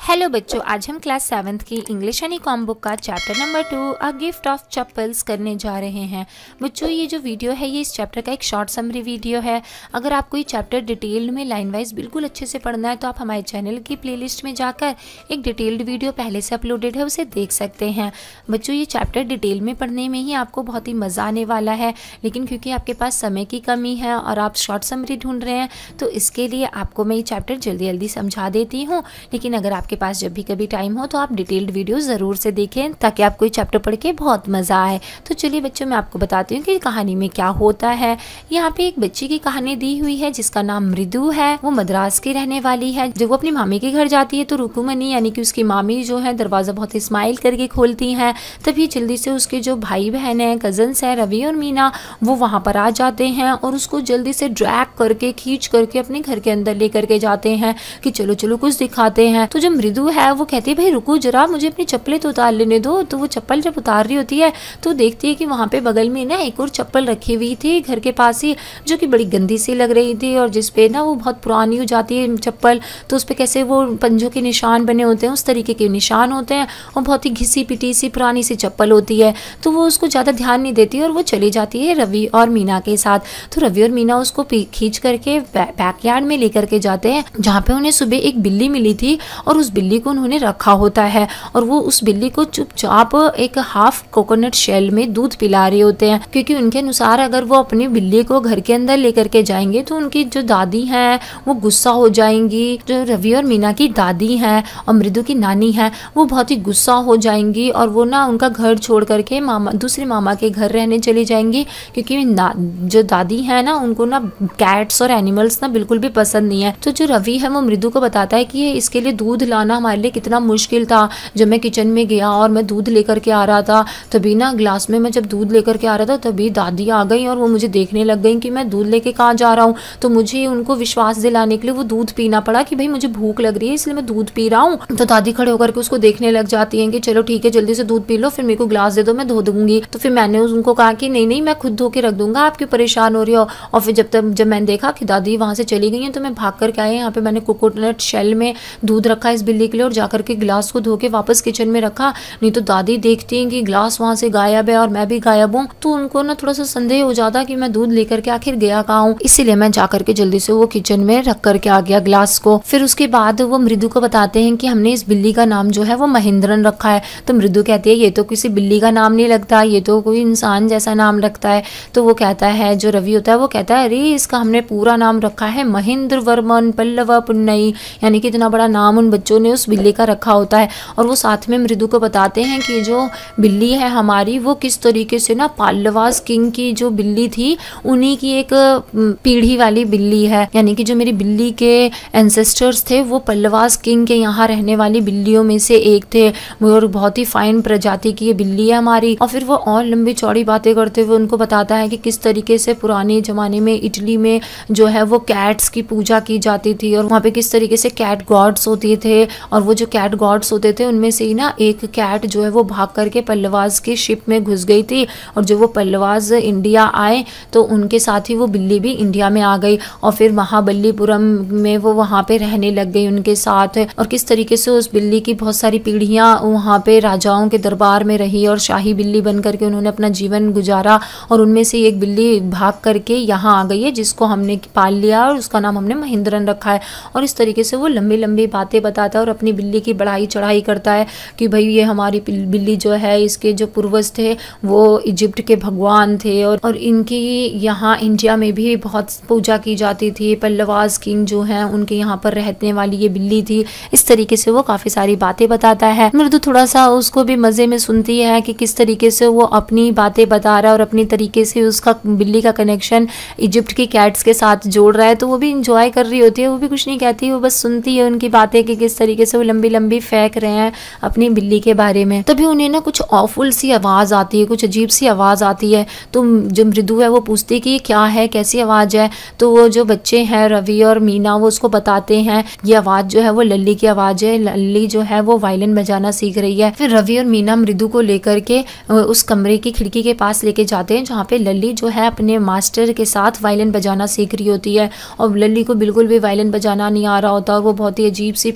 Hello बच्चों, आज हम क्लास 7th की इंग्लिश एंड कॉम बुक का chapter number 2 a gift of chappals करने जा रहे हैं। बच्चों, ये जो वीडियो है ये इस चैप्टर का एक शॉर्ट समरी वीडियो है। अगर आपको ये चैप्टर डिटेल में लाइन वाइज बिल्कुल अच्छे से पढ़ना है तो आप हमारे चैनल की प्लेलिस्ट में जाकर एक डिटेल्ड वीडियो पहले से अपलोडेड है, उसे देख सकते हैं। बच्चों, ये चैप्टर डिटेल में पढ़ने में ही आपको बहुत ही मज़ा आने वाला है, लेकिन क्योंकि आपके पास समय की कमी है और आप शॉर्ट समरी ढूंढ रहे हैं तो इसके लिए आपको मैं ये चैप्टर जल्दी जल्दी समझा देती हूँ। लेकिन अगर आपके पास जब भी कभी टाइम हो तो आप डिटेल्ड वीडियो ज़रूर से देखें ताकि आपको ये चैप्टर पढ़ के बहुत मज़ा आए। तो चलिए बच्चों, मैं आपको बताती हूँ कि कहानी में क्या होता है। यहाँ पे एक बच्ची की कहानी दी हुई है जिसका नाम मृदु है। वो मद्रास की रहने वाली है। जब वो अपनी मामी के घर जाती है तो रुकुमनी यानी कि उसकी मामी जो है दरवाज़ा बहुत स्माइल करके खोलती हैं। तभी जल्दी से उसके जो भाई बहन है, कजन्स है रवि और मीना, वो वहाँ पर आ जाते हैं और उसको जल्दी से ड्रैग करके खींच करके अपने घर के अंदर लेकर के जाते हैं कि चलो चलो कुछ दिखाते हैं। तो जो मृदु है वो कहती है भाई रुको जरा, मुझे अपनी चप्पलें तो उतार लेने दो। तो वो चप्पल जब उतार रही होती है तो देखती है कि वहाँ पे बगल में ना एक और चप्पल रखी हुई थी घर के पास ही, जो कि बड़ी गंदी सी लग रही थी और जिसपे ना वो बहुत पुरानी हो जाती है चप्पल, तो उस पर कैसे वो पंजों के निशान बने होते हैं, उस तरीके के निशान होते हैं और बहुत ही घिसी पिटी सी पुरानी सी चप्पल होती है। तो वो उसको ज़्यादा ध्यान नहीं देती और वो चली जाती है रवि और मीना के साथ। तो रवि और मीना उसको खींच करके बैकयार्ड में लेकर के जाते हैं जहाँ पे उन्हें सुबह एक बिल्ली मिली थी और उस बिल्ली को उन्होंने रखा होता है और वो उस बिल्ली को चुपचाप एक हाफ कोकोनट शेल में दूध पिला रहे होते हैं, क्योंकि उनके अनुसार अगर वो अपनी बिल्ली को घर के अंदर लेकर के जाएंगे तो उनकी जो दादी हैं वो गुस्सा हो जाएंगी। जो रवि और मीना की दादी हैं और मृदु की नानी है वो बहुत ही गुस्सा हो जाएंगी और वो ना उनका घर छोड़ करके दूसरे मामा के घर रहने चली जाएंगी, क्योंकि जो दादी है ना उनको ना कैट्स और एनिमल्स ना बिल्कुल भी पसंद नहीं है। तो जो रवि है वो मृदु को बताता है कि इसके लिए दूध लाना हमारे लिए कितना मुश्किल था। जब मैं किचन में गया और मैं दूध लेकर के आ रहा था तभी ना ग्लास में मैं जब दूध लेकर के आ रहा था तभी दादी आ गई और वो मुझे देखने लग गई कि मैं दूध लेके कहाँ जा रहा हूँ। तो मुझे उनको विश्वास दिलाने के लिए वो दूध पीना पड़ा कि भाई मुझे भूख लग रही है इसलिए मैं दूध पी रहा हूँ। तो दादी खड़े होकर के उसको देखने लग जाती है कि चलो ठीक है जल्दी से दूध पी लो, फिर मेरे को ग्लास दे दो मैं धो दूंगी। तो फिर मैंने उनको कहा कि नहीं नहीं मैं खुद धो के रख दूंगा, आप क्यों परेशान हो रही हो। और फिर जब मैंने देखा कि दादी वहाँ से चली गई है तो मैं भाग करके आई। यहाँ पे मैंने कोकोनट शेल में दूध रखा इस बिल्ली के लिए और जाकर के ग्लास को धो के वापस किचन में रखा। नहीं तो दादी देखती हैं कि ग्लास वहाँ से गायब है और मैं भी गायब हूँ, तो उनको ना थोड़ा सा संदेह हो जाता कि मैं दूध लेकर के आखिर गया कहाँ हूँ। इसीलिए मैं जाकर के जल्दी से वो किचन में रख करके आ गया ग्लास को। फिर उसके बाद वो मृदु को बताते हैं कि हमने इस बिल्ली का नाम जो है वो महेंद्रन रखा है। तो मृदु कहती है ये तो किसी बिल्ली का नाम नहीं लगता, ये तो कोई इंसान जैसा नाम लगता है। तो वो कहता है, जो रवि होता है वो कहता है अरे इसका हमने पूरा नाम रखा है महेंद्र वर्मन पल्लव पुन्नई, यानी कि इतना बड़ा नाम उन बच्चों ने उस बिल्ली का रखा होता है। और वो साथ में मृदु को बताते हैं कि जो बिल्ली है हमारी वो किस तरीके से ना पल्लवास किंग की जो बिल्ली थी उन्हीं की एक पीढ़ी वाली बिल्ली है, यानी कि जो मेरी बिल्ली के एंसेस्टर्स थे वो पल्लवास किंग के यहाँ रहने वाली बिल्लियों में से एक थे और बहुत ही फाइन प्रजाति की ये बिल्ली है हमारी। और फिर वो और लंबी चौड़ी बातें करते हुए उनको बताता है कि किस तरीके से पुराने जमाने में इटली में जो है वो कैट्स की पूजा की जाती थी और वहाँ पे किस तरीके से कैट गॉड्स होते थे और वो जो कैट गॉड्स होते थे उनमें से ही ना एक कैट जो है वो भाग करके पल्लवास की शिप में घुस गई थी और जो वो पल्लवास इंडिया आए तो उनके साथ ही वो बिल्ली भी इंडिया में आ गई और फिर महाबलीपुरम में वो वहाँ पे रहने लग गई उनके साथ। और किस तरीके से उस बिल्ली की बहुत सारी पीढ़ियाँ वहाँ पे राजाओं के दरबार में रही और शाही बिल्ली बन करके उन्होंने अपना जीवन गुजारा और उनमें से एक बिल्ली भाग करके यहाँ आ गई है जिसको हमने पाल लिया और उसका नाम हमने महेंद्रन रखा है। और इस तरीके से वो लंबी लंबी बातें बताता है और अपनी बिल्ली की बढ़ाई चढ़ाई करता है कि भाई ये हमारी बिल्ली जो है इसके जो पूर्वज थे वो इजिप्ट के भगवान थे और इनकी यहाँ इंडिया में भी बहुत पूजा की जाती थी। पल्लवास किंग जो है उनके यहाँ पर रहने वाली ये बिल्ली थी। इस तरीके से वो काफ़ी सारी बातें बताता है। मृदु थोड़ा सा उसको भी मज़े में सुनती है कि किस तरीके से वो अपनी बातें बता रहा है और अपनी तरीके से उसका बिल्ली का कनेक्शन इजिप्ट की कैट्स के साथ जोड़ रहा है। तो वो भी इंजॉय कर रही होती है, वो भी कुछ नहीं कहती, वो बस सुनती है उनकी बातें कि किस तरीके से वो लंबी लंबी फेंक रहे हैं अपनी बिल्ली के बारे में। तभी उन्हें ना कुछ ऑफुल सी आवाज़ आती है, कुछ अजीब सी आवाज़ आती है। तो जो मृदु है वो पूछती है कि ये क्या है, कैसी आवाज़ है। तो वो जो बच्चे हैं रवि और मीना वो उसको बताते हैं ये आवाज़ जो है वो लल्ली की आवाज़ है। लल्ली जो है वो वायलिन बजाना सीख रही है। फिर रवि और मीना मृदु को लेकर के उस कमरे की खिड़की के पास लेके जाते हैं जहाँ पे लल्ली जो है अपने मास्टर के साथ वायलिन बजाना सीख रही होती है और लल्ली को बिल्कुल भी वायलिन बजाना नहीं आ रहा होता और वो बहुत ही अजीब सी पोजीशन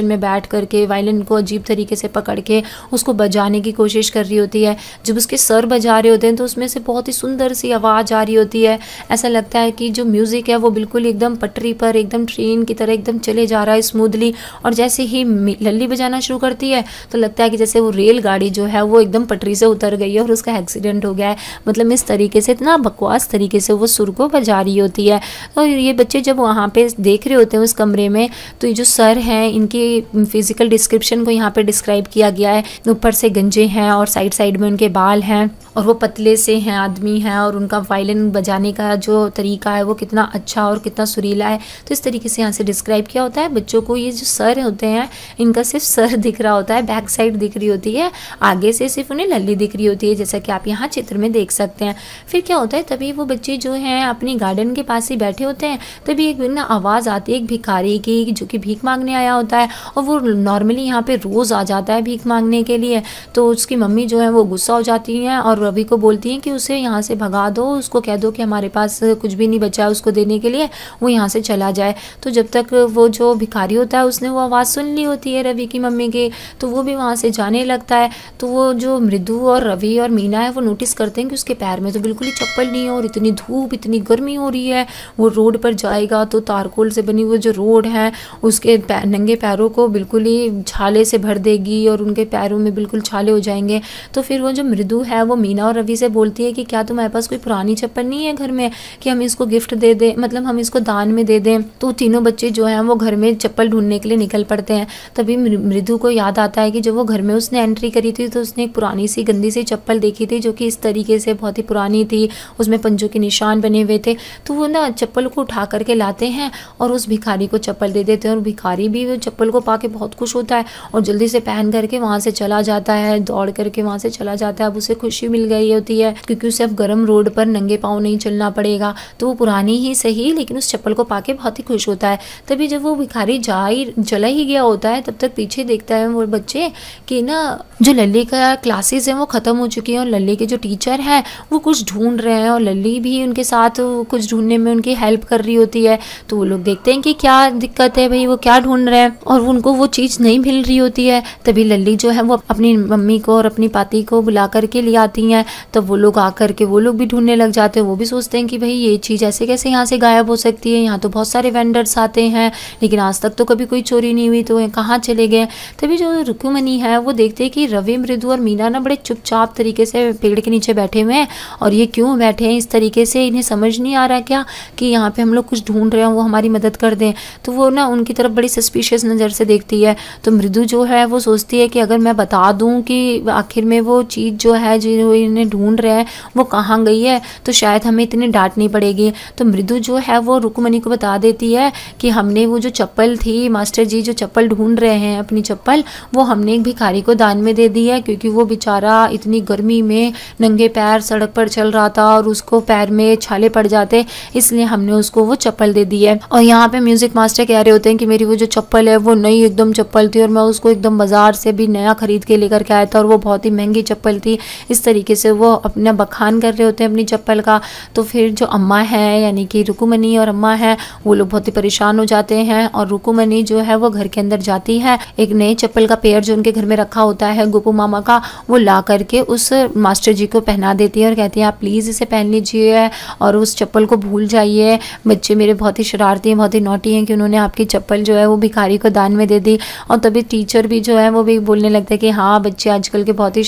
पोजीशन में बैठ करके वायलिन को अजीब तरीके से पकड़ के उसको बजाने की कोशिश कर रही होती है। जब उसके सर बजा रहे होते हैं तो उसमें से बहुत ही सुंदर सी आवाज़ आ रही होती है। ऐसा लगता है कि जो म्यूज़िक है वो बिल्कुल एकदम पटरी पर, एकदम ट्रेन की तरह एकदम चले जा रहा है स्मूथली। और जैसे ही लल्ली बजाना शुरू करती है तो लगता है कि जैसे वो रेलगाड़ी जो है वो एकदम पटरी से उतर गई है और उसका एक्सीडेंट हो गया है। मतलब इस तरीके से, इतना बकवास तरीके से वो सुर को बजा रही होती है। और ये बच्चे जब वहाँ पे देख रहे होते हैं उस कमरे में, तो ये जो सर हैं इनकी फिजिकल डिस्क्रिप्शन को यहाँ पे डिस्क्राइब किया गया है। ऊपर से गंजे हैं और साइड साइड में उनके बाल हैं और वो पतले से हैं, आदमी हैं, और उनका वायलिन बजाने का जो तरीका है वो कितना अच्छा और कितना सुरीला है। तो इस तरीके से यहाँ से डिस्क्राइब किया होता है। बच्चों को ये जो सर होते हैं इनका सिर्फ सर दिख रहा होता है, बैक साइड दिख रही होती है, आगे से सिर्फ उन्हें लल्ली दिख रही होती है, जैसा कि आप यहाँ चित्र में देख सकते हैं। फिर क्या होता है, तभी वो बच्चे जो हैं अपनी गार्डन के पास ही बैठे होते हैं, तभी एक ना आवाज़ आती है एक भिखारी की जो कि भीख मांगने आया होता है। और वो नॉर्मली यहाँ पे रोज़ आ जाता है भीख मांगने के लिए। तो उसकी मम्मी जो है वो गुस्सा हो जाती हैं और रवि को बोलती हैं कि उसे यहाँ से भगा दो, उसको कह दो कि हमारे पास कुछ भी नहीं बचा है उसको देने के लिए, वो यहाँ से चला जाए। तो जब तक वो जो भिखारी होता है उसने वो आवाज़ सुन ली होती है रवि की मम्मी की, तो वो भी वहाँ से जाने लगता है। तो वो जो मृदु और रवि और मीना है वो नोटिस करते हैं कि उसके पैर में तो बिल्कुल ही चप्पल नहीं है और इतनी धूप, इतनी गर्मी हो रही है। वो रोड पर जाएगा तो तारकोल से बनी वो जो रोड है उसके नंगे पैरों को बिल्कुल ही छाले से भर देगी और उनके पैरों में बिल्कुल छाले हो जाएंगे। तो फिर वो जो मृदु है वो मीना और रवि से बोलती है कि क्या तुम्हारे पास कोई पुरानी चप्पल नहीं है घर में कि हम इसको गिफ्ट दे दें, मतलब हम इसको दान में दे दें। तो तीनों बच्चे जो हैं वो घर में चप्पल ढूंढने के लिए निकल पड़ते हैं। तभी मृदु को याद आता है कि जब वो घर में उसने एंट्री करी थी तो उसने एक पुरानी सी गंदी सी चप्पल देखी थी जो कि इस तरीके से बहुत ही पुरानी थी, उसमें पंजों के निशान बने हुए थे। तो वो ना चप्पल को उठा करके लाते हैं और उस भिखारी को चप्पल दे देते हैं और भिखारी भी वो चप्पल को पाके बहुत खुश होता है और जल्दी से पहन करके वहाँ से चला जाता है, दौड़ करके वहाँ से चला जाता है। अब उसे खुशी मिल गई होती है क्योंकि उसे अब गर्म रोड पर नंगे पाँव नहीं चलना पड़ेगा। तो वो पुरानी ही सही लेकिन उस चप्पल को पाके बहुत ही खुश होता है। तभी जब वो भिखारी चला ही गया होता है तब तक पीछे देखता है वो बच्चे कि ना जो लल्ली का क्लासेस हैं वो ख़त्म हो चुकी हैं और लल्ली के जो टीचर हैं वो कुछ ढूंढ रहे हैं और लल्ली भी उनके साथ कुछ ढूंढने में उनकी हेल्प कर रही होती है। तो वो लोग देखते हैं कि क्या दिक्कत है भाई, वो क्या ढूंढ रहे हैं और उनको वो चीज़ नहीं मिल रही होती है। तभी लल्ली जो है वो अपनी मम्मी को और अपनी पाती को बुला करके ले आती हैं। तब वो लोग आकर के वो लोग भी ढूंढने लग जाते हैं। वो भी सोचते हैं कि भाई ये चीज़ ऐसे कैसे यहाँ से गायब हो सकती है, यहाँ तो बहुत सारे वेंडर्स आते हैं लेकिन आज तक तो कभी कोई चोरी नहीं हुई, तो कहाँ चले गए। तभी जो रुक्मिणी है वो देखते हैं कि रवि, मृदु और मीना ना बड़े चुपचाप तरीके से पेड़ के नीचे बैठे हुए हैं और ये क्यों बैठे हैं इस तरीके से, इन्हें समझ नहीं आ रहा क्या कि यहाँ पे हम लोग कुछ ढूंढ रहे हैं, वो हमारी मदद कर दें। तो वो ना उनकी तरफ बड़ी सस्पिशियस नज़र से देखती है। तो मृदु जो है वो सोचती है कि अगर मैं बता दूं कि आखिर में वो चीज़ जो है जो इन्हें ढूंढ रहे हैं वो कहाँ गई है तो शायद हमें इतनी डांटनी पड़ेगी। तो मृदु जो है वो रुक्मिणी को बता देती है कि हमने वो जो चप्पल थी, मास्टर जी जो चप्पल ढूंढ रहे हैं अपनी चप्पल, वो हमने एक भिखारी को दान में दे दी है क्योंकि वो बेचारा इतनी गर्मी में नंगे पैर सड़क पर चल रहा था और उसको पैर में छाले पड़ जाते, इसलिए हमने उसको वो चप्पल दे दी है। और यहाँ पे म्यूजिक मास्टर कह रहे होते हैं कि मेरी वो जो चप्पल है वो नई एकदम चप्पल थी और मैं उसको एकदम बाजार से भी नया खरीद के लेकर के आया था और वो बहुत ही महंगी चप्पल थी। इस तरीके से वो अपना बखान कर रहे होते हैं अपनी चप्पल का। तो फिर जो अम्मा है यानी कि रुक्मिणी और अम्मा है वो लोग बहुत ही परेशान हो जाते हैं और रुक्मिणी जो है वो घर के अंदर जाती है, एक नए चप्पल का पेयर जो उनके घर में रखा होता है गोपू मामा का, वो ला करके उस मास्टर जी को पहना देती है और कहती है आप प्लीज़ इसे पहन लीजिए और उस चप्पल को भूल जाइए। बच्चे मेरे बहुत ही शरारती हैं, बहुत ही नॉटी हैं कि उन्होंने आपकी चप्पल जो है वो भिखारी को दान में दे दी। और तभी टीचर भी जो है वो भी बोलने लगता है कि हाँ बच्चे आजकल के बहुत ही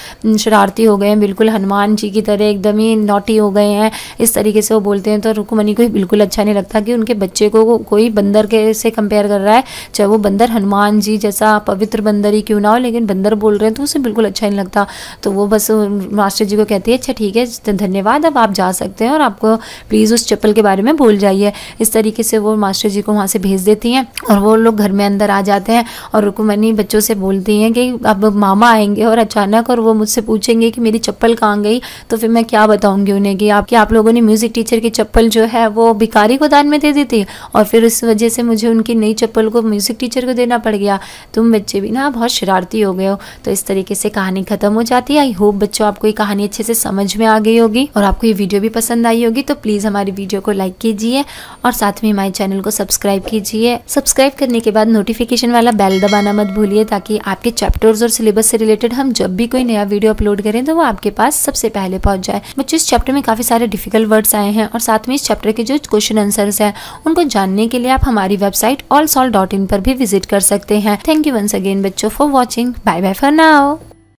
शरारती हो गए हैं, बिल्कुल हनुमान जी की तरह एकदम ही नॉटी हो गए हैं, इस तरीके से वो बोलते हैं। तो रुक्मिणी को बिल्कुल अच्छा नहीं लगता कि उनके बच्चे को कोई बंदर के से कंपेयर कर रहा है, चाहे वो बंदर हनुमान जी जैसा पवित्र बंदर ही क्यों ना हो, लेकिन बंदर बोल रहे हैं तो उसे बिल्कुल अच्छा नहीं लगता। तो वो बस मास्टर जी को कहती है अच्छा ठीक है धन्यवाद, अब आप जा सकते हैं और आपको प्लीज़ उस चप्पल के बारे में भूल जाइए। इस तरीके से वो मास्टर जी को वहाँ से भेज देती हैं और वो लोग घर में अंदर आ जाते हैं और रुक्मिणी बच्चों से बोलती हैं कि अब मामा आएंगे और अचानक और वो मुझसे पूछेंगे कि मेरी मेरी चप्पल कहाँ गई, तो फिर मैं क्या बताऊंगी उन्हें कि आप लोगों ने म्यूजिक टीचर की चप्पल जो है वो भिखारी को दान में दे दी थी और फिर उस वजह से मुझे उनकी नई चप्पल को म्यूजिक टीचर को देना पड़ गया। तुम बच्चे भी ना बहुत शरारती हो गए हो। तो इस तरीके से कहानी खत्म हो जाती है। आई होप बच्चों आपको ये कहानी अच्छे से समझ में आ गई होगी और आपको ये वीडियो भी पसंद आई होगी। तो प्लीज़ हमारी वीडियो को लाइक कीजिए और साथ में हमारे चैनल को सब्सक्राइब कीजिए। सब्सक्राइब करने के बाद नोटिफिकेशन वाला बेल दबाना मत भूलिए, ताकि आपके चैप्टर्स और सिलेबस से रिलेटेड हम जब भी कोई नया वीडियो अपलोड करें तो वो आपके पास सबसे पहले पहुंच जाए। बच्चों, इस चैप्टर में काफ़ी सारे डिफिकल्ट वर्ड्स आए हैं और साथ में इस चैप्टर के जो क्वेश्चन आंसर्स हैं उनको जानने के लिए आप हमारी वेबसाइट allsolve.in पर भी विजिट कर सकते हैं। थैंक यू वंस अगेन बच्चों for watching. Bye bye for now.